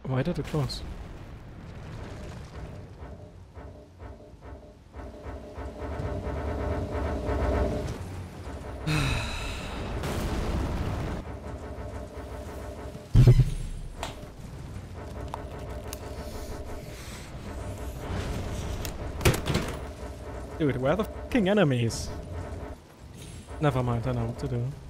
Why did it close? Dude, where are the fucking enemies? Never mind, I know what to do.